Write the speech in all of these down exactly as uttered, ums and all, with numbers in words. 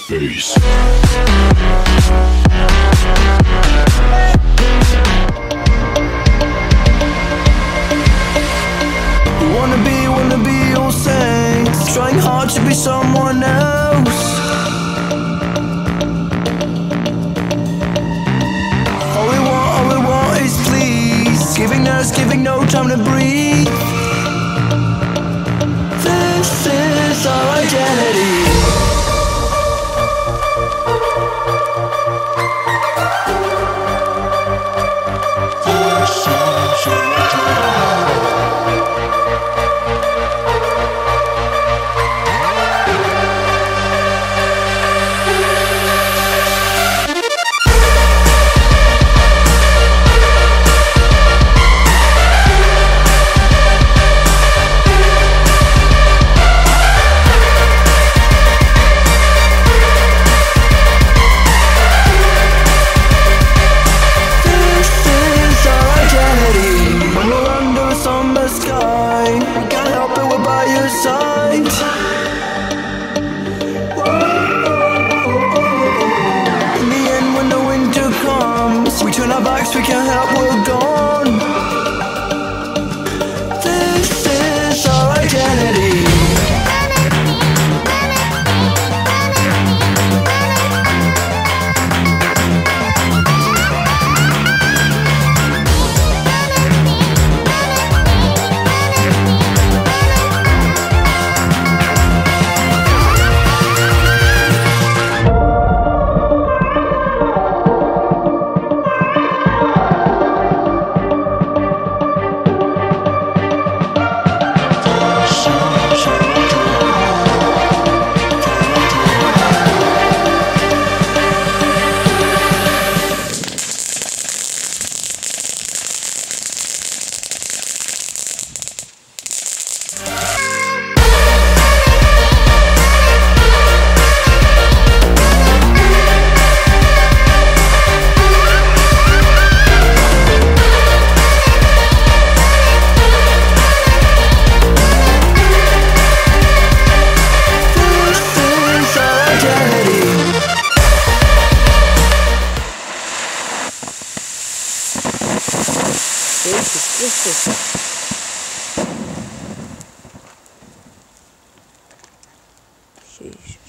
face. Wanna be, wanna be all saints, trying hard to be someone else. All we want, all we want is please, giving us, giving no time to breathe. This is our identity. We turn our backs, we can't help, we're gone. This is our identity. Jesus Christus. Jezus.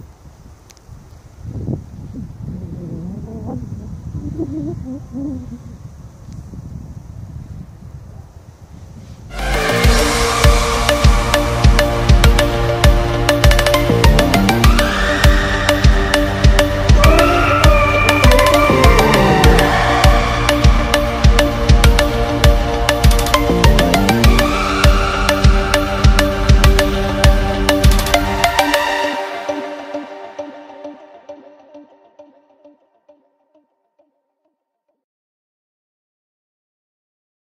Mm-hmm.